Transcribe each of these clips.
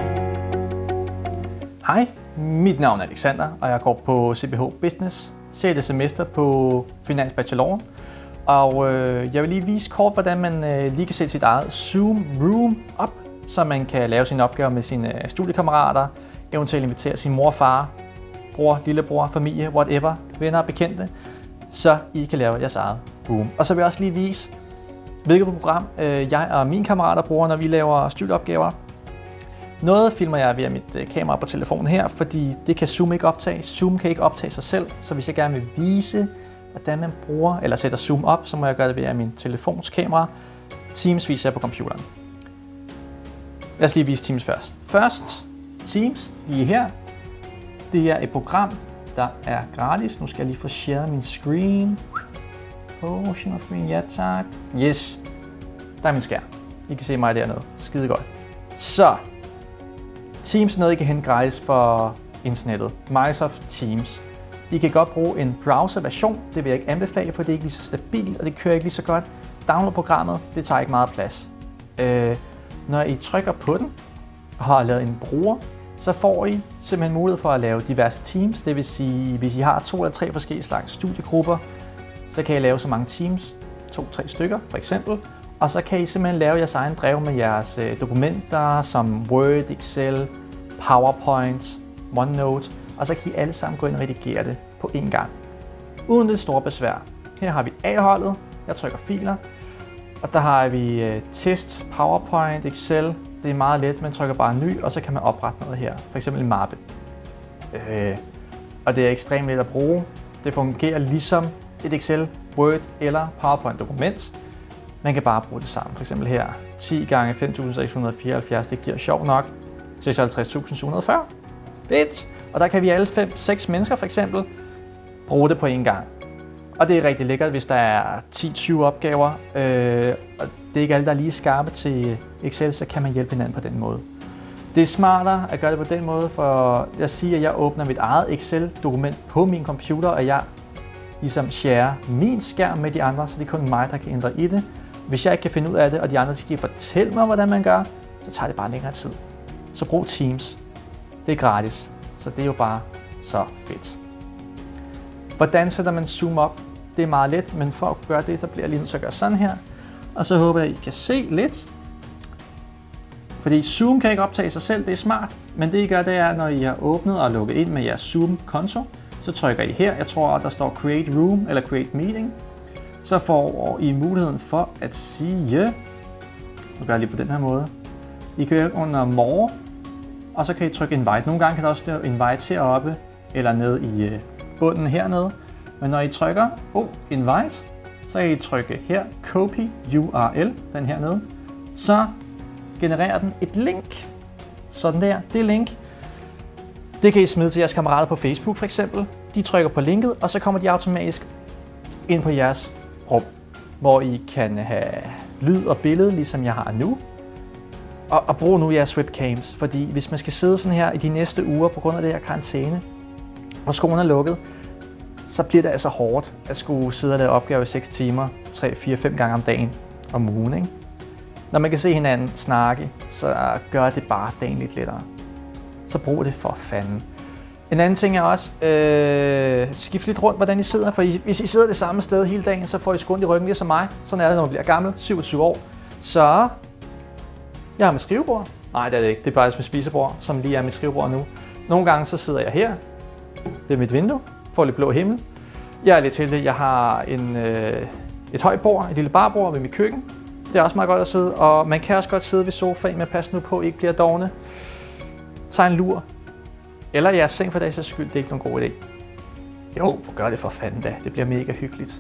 Hej, mit navn er Alexander, og jeg går på CBH Business, 6. semester på Finansbacheloren. Og jeg vil lige vise kort, hvordan man lige kan sætte sit eget Zoom Room op, så man kan lave sine opgaver med sine studiekammerater, eventuelt invitere sin mor og far, bror, lillebror, familie, whatever, venner og bekendte, så I kan lave jeres eget room. Og så vil jeg også lige vise, hvilket program jeg og mine kammerater bruger, når vi laver studieopgaver. Noget filmer jeg via mit kamera på telefonen her, fordi det kan Zoom ikke optage. Zoom kan ikke optage sig selv, så hvis jeg gerne vil vise, hvordan man bruger eller sætter Zoom op, så må jeg gøre det via min telefons kamera. Teams viser jeg på computeren. Lad os lige vise Teams først. Først Teams, lige her. Det er et program, der er gratis. Nu skal jeg lige få shared min screen. Portion of screen, ja tak. Yes, der er min skærm. I kan se mig dernede. Skide godt. Så, Teams er noget, I kan hente gratis for internettet. Microsoft Teams. I kan godt bruge en browser-version. Det vil jeg ikke anbefale, for det er ikke lige så stabilt, og det kører ikke lige så godt. Download programmet, det tager ikke meget plads. Når I trykker på den og har lavet en bruger, så får I simpelthen mulighed for at lave diverse teams. Det vil sige, hvis I har 2 eller 3 forskellige slags studiegrupper, så kan I lave så mange teams, 2-3 stykker for eksempel, og så kan I simpelthen lave jeres egen drev med jeres dokumenter som Word, Excel, PowerPoint, OneNote, og så kan I alle sammen gå ind og redigere det på én gang, uden det store besvær. Her har vi A-holdet, jeg trykker filer, og der har vi test, PowerPoint, Excel. Det er meget let, man trykker bare ny, og så kan man oprette noget her, for eksempel en mappe. Og det er ekstremt let at bruge. Det fungerer ligesom et Excel, Word eller PowerPoint dokument. Man kan bare bruge det sammen. For eksempel her 10 gange 5.674, det giver sjov nok 56.740. Fedt! Og der kan vi alle 5-6 mennesker for eksempel bruge det på én gang. Og det er rigtig lækkert, hvis der er 10-20 opgaver, og det er ikke alle, der er lige skarpe til Excel, så kan man hjælpe hinanden på den måde. Det er smartere at gøre det på den måde, for jeg siger, at jeg åbner mit eget Excel-dokument på min computer, og jeg ligesom share min skærm med de andre, så det er kun mig, der kan ændre i det. Hvis jeg ikke kan finde ud af det, og de andre skal fortælle mig, hvordan man gør, så tager det bare længere tid. Så brug Teams. Det er gratis, så det er jo bare så fedt. Hvordan sætter man Zoom op? Det er meget let, men for at gøre det, så bliver jeg lige nødt til at gøre sådan her. Og så håber jeg, at I kan se lidt. Fordi Zoom kan ikke optage sig selv, det er smart. Men det I gør, det er, når I har åbnet og lukket ind med jeres Zoom-konto, så trykker I her. Jeg tror, der står Create Room eller Create Meeting. Så får I muligheden for at sige, nu gør jeg lige på den her måde. I kan under More, og så kan I trykke Invite. Nogle gange kan der også stå Invite heroppe, eller nede i bunden hernede. Men når I trykker Invite, så kan I trykke her Copy URL, den hernede. Så genererer den et link. Sådan der, det link. Det kan I smide til jeres kammerater på Facebook for eksempel. De trykker på linket, og så kommer de automatisk ind på jeres rum, hvor I kan have lyd og billede, ligesom jeg har nu. Og brug nu jeres webcams, fordi hvis man skal sidde sådan her i de næste uger på grund af det her karantæne, og skolen er lukket, så bliver det altså hårdt at skulle sidde og lave opgaver i 6 timer, 3, 4, 5 gange om dagen om ugen, ikke? Når man kan se hinanden snakke, så gør det bare dagen lidt lettere. Så brug det for fanden. En anden ting er også, skift lidt rundt, hvordan I sidder, for hvis I sidder det samme sted hele dagen, så får I sgu ondt i ryggen, ligesom mig. Sådan er det, når man bliver gammel, 27 år. Så jeg har mit skrivebord. Nej, det er det ikke. Det er bare mit spisebord, som lige er mit skrivebord nu. Nogle gange så sidder jeg her. Det er mit vindue. Får lidt blå himmel. Jeg er lidt heldig. Jeg har et højt bord, et lille barbord ved mit køkken. Det er også meget godt at sidde, og man kan også godt sidde ved sofaen, men pas nu på, at I ikke bliver dovne. Tag en lur. Eller jeres seng for dags skyld, det er ikke nogen god idé. Jo, gør det for fanden da. Det bliver mega hyggeligt.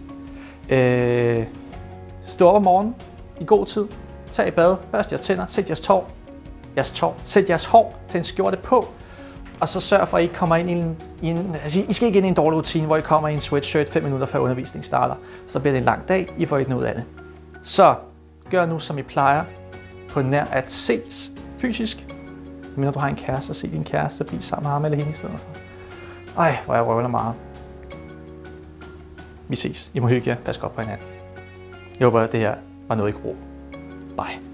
Stå op om morgenen i god tid. Tag et bad, børst jeres tænder, sæt sæt jeres hår til en skjorte på. Og så sørg for, at I ikke kommer ind i en I skal ikke ind i en dårlig rutine, hvor I kommer i en sweatshirt 5 minutter før undervisningen starter. Så bliver det en lang dag, I får ikke noget af det. Så gør nu, som I plejer, på nær at ses fysisk. Men når du har en kæreste, så se din kæreste, bliv sammen med ham eller hende i stedet for. Ej, hvor jeg røvler meget. Vi ses. I må hygge jer. Pas godt på hinanden. Jeg håber, at det her var noget, I kunne bruge. Bye.